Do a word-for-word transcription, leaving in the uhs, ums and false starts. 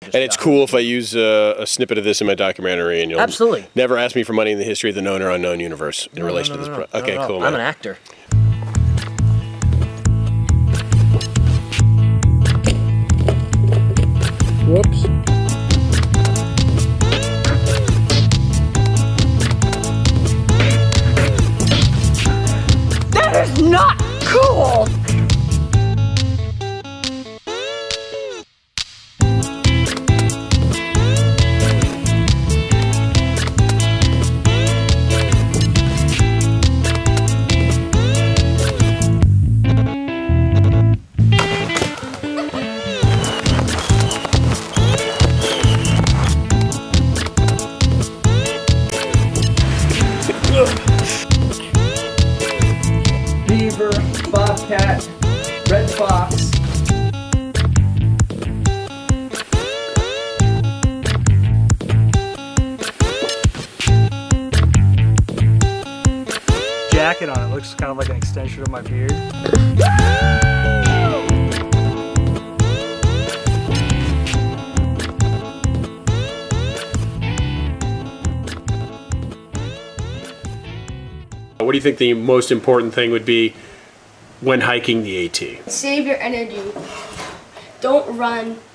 And it's cool if I use a, a snippet of this in my documentary, and you'll absolutely never ask me for money in the history of the known or unknown universe in no, relation no, no, to this. no, Pro okay, no, no. cool. Man. I'm an actor. Whoops. That is not cool! Beaver, bobcat, red fox. Jacket on it looks kind of like an extension of my beard. What do you think the most important thing would be when hiking the AT? Save your energy. Don't run.